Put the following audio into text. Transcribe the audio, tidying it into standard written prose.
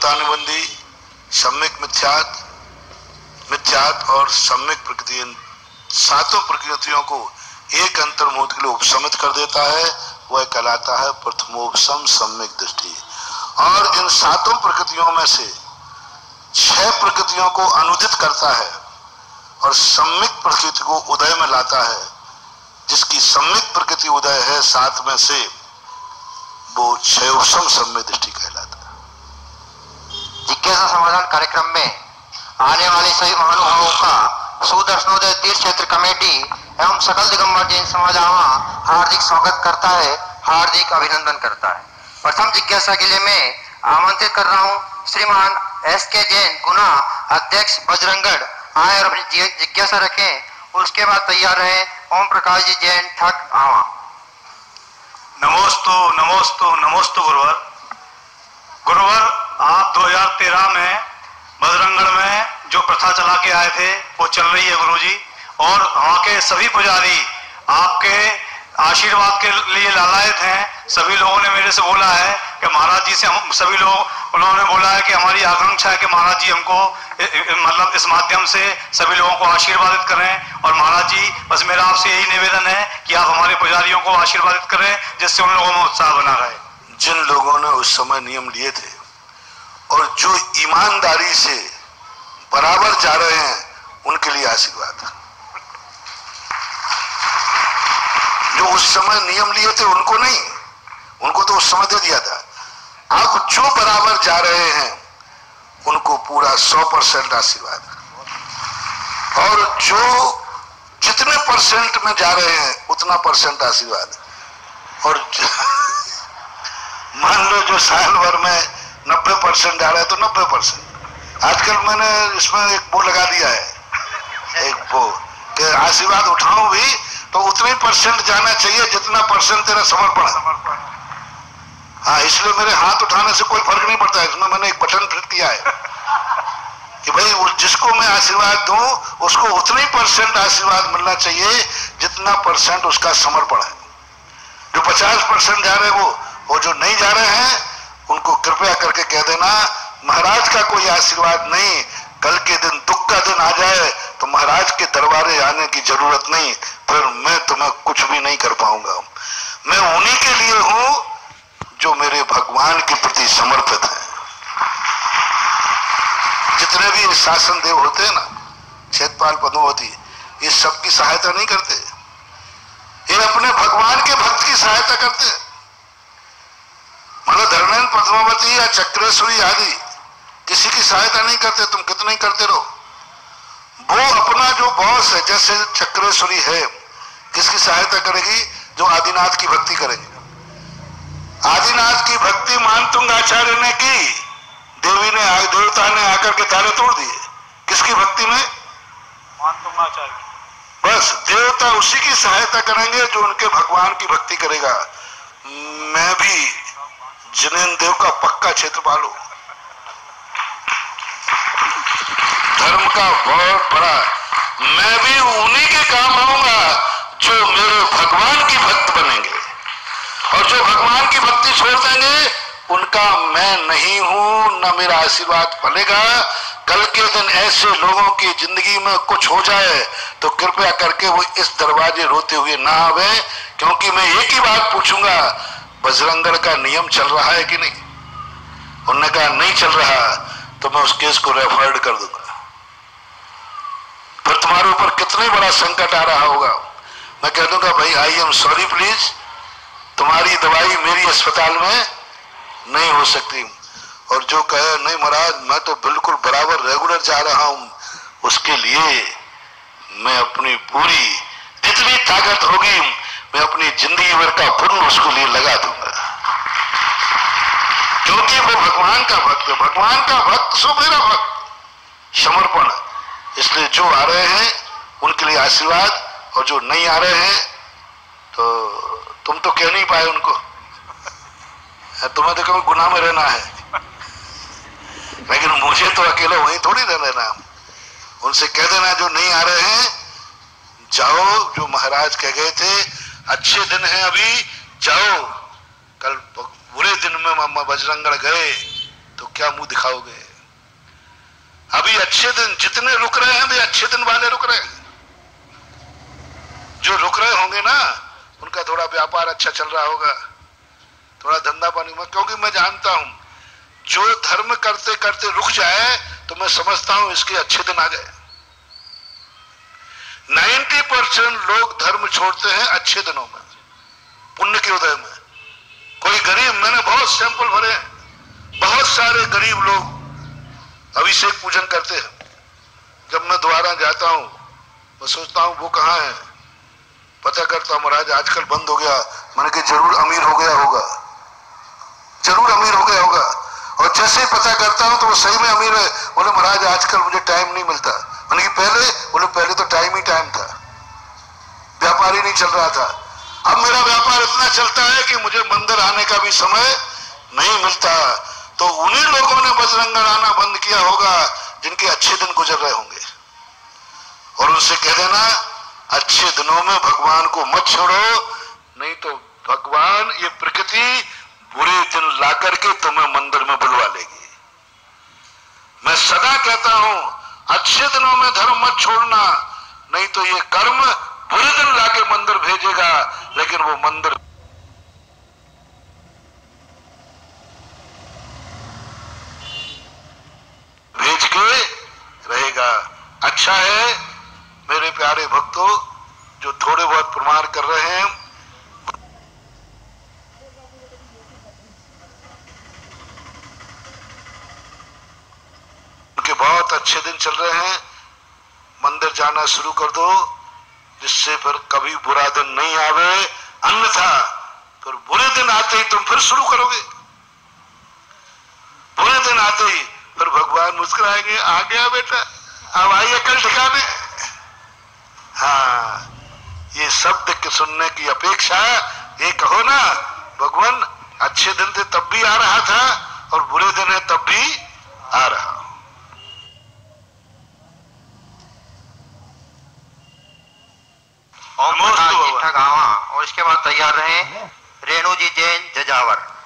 देवतानुबंधी, सम्यक मिथ्यात, मिथ्यात और सम्यक प्रकृति, इन सातों प्रकृतियों को एक अंतर्मुहूर्त के लिए उपशमित कर देता है। वह कहलाता है प्रथमोपशम सम्यक दृष्टि। और इन सातों प्रकृतियों में से 6 प्रकृतियों को अनुदित करता है और सम्यक प्रकृति को उदय में लाता है। जिसकी सम्यक प्रकृति उदय है 7 में से, वो 6 उपशम सम्यक दृष्टि कहलाता है। जिज्ञासा समाधान कार्यक्रम में आने वाले सभी महानुभावों का सुदर्शनोदय तीर्थ क्षेत्र कमेटी एवं सकल दिगंबर जैन समाज हार्दिक स्वागत करता है, हार्दिक अभिनंदन करता है। प्रथम जिज्ञासा के लिए मैं आमंत्रित कर रहा हूँ श्रीमान SK जैन गुना अध्यक्ष बजरंगगढ़ आए और अपनी जिज्ञासा रखें। उसके बाद तैयार रहे ओम प्रकाश जी जैन ठक आवा। नमोस्तु नमोस्तु नमोस्तु गुरुवर। गुरुवर, आप 2013 में बजरंगगढ़ में जो प्रथा चला के आए थे वो चल रही है गुरुजी, और वहाँ के सभी पुजारी आपके आशीर्वाद के लिए लालायत हैं। सभी लोगों ने मेरे से बोला है कि महाराज जी से हम सभी लोग, उन्होंने बोला है कि हमारी आकांक्षा है कि महाराज जी हमको मतलब इस माध्यम से सभी लोगों को आशीर्वादित करें। और महाराज जी, बस मेरा आपसे यही निवेदन है कि आप हमारे पुजारियों को आशीर्वादित करें, जिससे उन लोगों में उत्साह बना रहे। जिन लोगों ने उस समय नियम लिए थे और जो ईमानदारी से बराबर जा रहे हैं, उनके लिए आशीर्वाद। जो उस समय नियम लिए थे उनको नहीं, उनको तो उस समय दे दिया था। अब जो बराबर जा रहे हैं उनको पूरा 100% आशीर्वाद। और जो जितने % में जा रहे हैं उतना % आशीर्वाद। और मान लो जो साल भर में 90% जा रहा है तो 90%। आजकल मैंने इसमें एक वो लगा दिया है, एक वो कि आशीर्वाद उठाऊं भी तो उतने % जाना चाहिए जितना % तेरा समर्पण है। हाँ, इसलिए मेरे हाथ उठाने से कोई फर्क नहीं पड़ता है। इसमें मैंने एक बटन फिट किया है कि भाई जिसको मैं आशीर्वाद दूं उसको उतने % आशीर्वाद मिलना चाहिए जितना % उसका समर्पण है। जो 50% जा रहे हैं वो जो नहीं जा रहे हैं उनको कृपया करके कह देना, महाराज का कोई आशीर्वाद नहीं, कल के दिन दुख का दिन आ जाए तो महाराज के दरबारे आने की जरूरत नहीं, फिर मैं तुम्हें कुछ भी नहीं कर पाऊंगा। मैं उन्हीं के लिए हूं जो मेरे भगवान के प्रति समर्पित है। जितने भी शासन देव होते हैं ना, क्षेत्रपाल पद्मावती, ये सबकी सहायता नहीं करते, ये अपने भगवान के भक्त की सहायता करते हैं। मतलब धर्मेंद्र पद्मावती या चक्रेश्वरी आदि किसी की सहायता नहीं करते। तुम कितने ही करते रहो, वो अपना जो बॉस है, जैसे चक्रेश्वरी है, किसकी सहायता करेगी? जो आदिनाथ की भक्ति करेगी। आदिनाथ की भक्ति मानतुंग आचार्य ने की, देवता ने आकर के तारे तोड़ दिए। किसकी भक्ति में? मानतुंग आचार्य। बस देवता उसी की सहायता करेंगे जो उनके भगवान की भक्ति करेगा। मैं भी जिनेन्द्र देव का पक्का क्षेत्रपाल हूं, धर्म का बहुत बड़ा। मैं भी उन्हीं के काम आऊंगा जो मेरे भगवान की भक्त बनेंगे, और जो भगवान की भक्ति छोड़ देंगे उनका मैं नहीं हूं, न मेरा आशीर्वाद फलेगा। कल के दिन ऐसे लोगों की जिंदगी में कुछ हो जाए तो कृपया करके वो इस दरवाजे रोते हुए ना आवे, क्योंकि मैं एक ही बात पूछूंगा, बजरंगगढ़ का नियम चल रहा है कि नहीं? उन्होंने कहा नहीं चल रहा तो मैं उस केस को रेफर्ड कर दूंगा। फिर तुम्हारे ऊपर कितने बड़ा संकट आ रहा होगा। मैं कह दूंगा भाई आई एम सॉरी, प्लीज तुम्हारी दवाई मेरी अस्पताल में नहीं हो सकती। और जो कहे नहीं महाराज मैं तो बिल्कुल बराबर रेगुलर जा रहा हूं, उसके लिए मैं अपनी पूरी जितनी ताकत होगी मैं अपनी जिंदगी भर का पुण्य उसको लिए लगा दूंगा, क्योंकि वो भगवान का भक्त है। भगवान का भक्त सो मेरा भक्त, समर्पण। इसलिए जो आ रहे हैं उनके लिए आशीर्वाद, और जो नहीं आ रहे हैं तो तुम तो कह नहीं पाए उनको, तुम्हें तो कभी गुनाह में रहना है, लेकिन मुझे तो अकेले वहीं थोड़ी रहना। उनसे कह देना जो नहीं आ रहे हैं जाओ, जो महाराज कह गए थे अच्छे दिन हैं अभी जाओ, कल बुरे दिन में बजरंगगढ़ गए तो क्या मुंह दिखाओगे? अभी अच्छे दिन जितने रुक रहे हैं वे अच्छे दिन वाले रुक रहे हैं। जो रुक रहे होंगे ना उनका थोड़ा व्यापार अच्छा चल रहा होगा, थोड़ा धंधा पानी में, क्योंकि मैं जानता हूं जो धर्म करते करते रुक जाए तो मैं समझता हूं इसके अच्छे दिन आ गए। 90% लोग धर्म छोड़ते हैं अच्छे दिनों में, पुण्य के उदय में। कोई गरीब, मैंने बहुत सैंपल भरे हैं, बहुत सारे गरीब लोग अभिषेक पूजन करते हैं। जब मैं द्वारा जाता हूं मैं सोचता हूं वो कहां है, पता करता हूं महाराज आजकल बंद हो गया। मैंने कहा जरूर अमीर हो गया होगा, जरूर अमीर हो गया होगा। और जैसे ही पता करता हूं तो वो सही में अमीर है। बोले महाराज आजकल मुझे टाइम नहीं मिलता। मैंने कहा पहले? बोले पहले तो टाइम ही टाइम था, व्यापार ही नहीं चल रहा था। अब मेरा व्यापार इतना चलता है कि मुझे मंदिर आने का भी समय नहीं मिलता। तो उन्हीं लोगों ने बजरंगगढ़ आना बंद किया होगा जिनके अच्छे दिन गुजर रहे होंगे। और उनसे कह देना अच्छे दिनों में भगवान को मत छोड़ो, नहीं तो भगवान ये प्रकृति बुरे दिन ला करके तुम्हें मंदिर में बुलवा लेगी। मैं सदा कहता हूं अच्छे दिनों में धर्म मत छोड़ना, नहीं तो ये कर्म बुरे दिन लाके मंदिर भेजेगा, लेकिन वो मंदिर भेज के रहेगा। अच्छा है मेरे प्यारे भक्तों जो थोड़े बहुत प्रमाण कर रहे हैं, उनके बहुत अच्छे दिन चल रहे हैं। मंदिर जाना शुरू कर दो जिससे फिर कभी बुरा दिन नहीं आवे, अन्यथा फिर बुरे दिन आते ही तुम फिर शुरू करोगे। बुरे दिन आते ही फिर भगवान मुस्कुराएंगे, आ गया बेटा, अब आइए कल ठिकाने। हाँ, ये शब्द सुनने की अपेक्षा ये कहो ना भगवान अच्छे दिन थे तब भी आ रहा था और बुरे दिन है तब भी आ रहा। और इसके बाद तैयार रहे रेणु जी जैन जजावर।